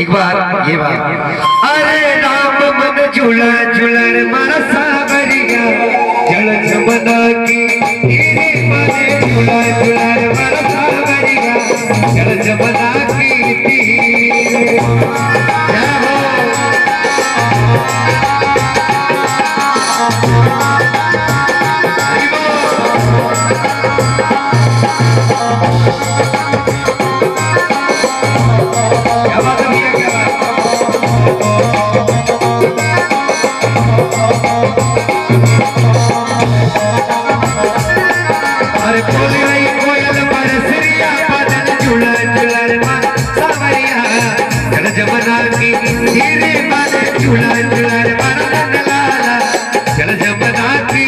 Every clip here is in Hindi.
एक बार ये बात, अरे राम मन झूला झूलर मारा सावरिया जल जमुना की माने झूला झूलर मारा सावरिया जल जमुना की जमुना की धीरे माने झूला झूलर मारा लाला जल जमुना की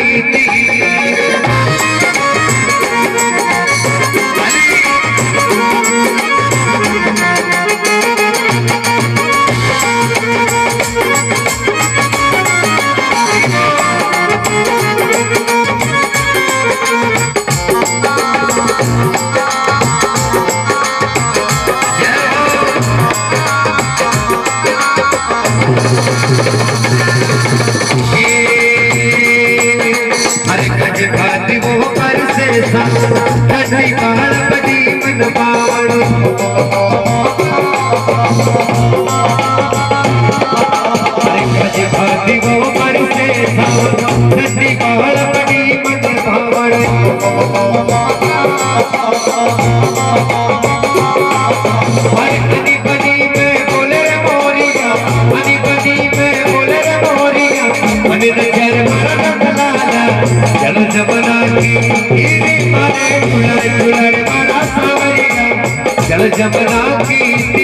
भाती वो पर से ठंडी पहाड़ बड़ी मन पावड़ भाती वो पर से ठंडी पहाड़ बड़ी मन पावड़ बनी बनी में बोले रे मोरिया बनी बनी में बोले रे मोरिया बनी नजर मारा जल जमुना की धीरे माने झूला झूलर मारा सावरिया जल जमुना की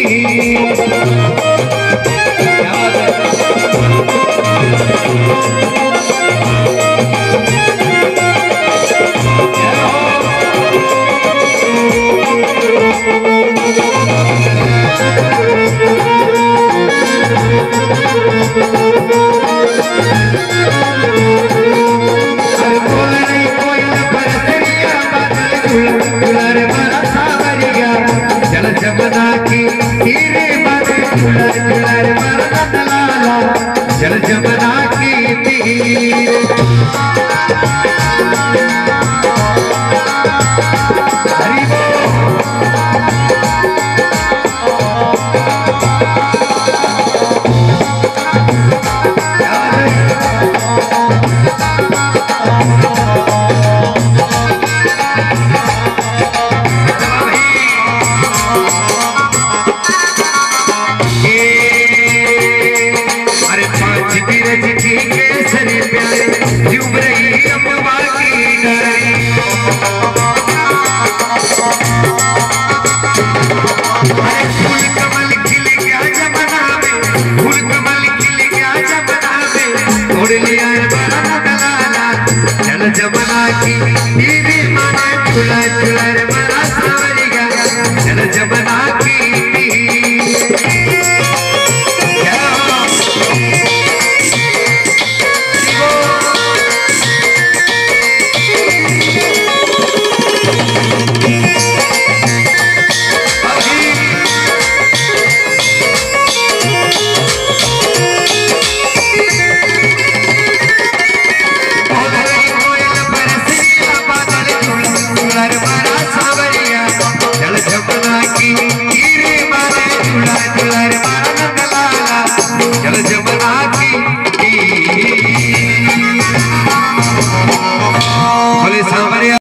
जमुना की धीरे माने झूला झूलर मारा लाला जल जमुना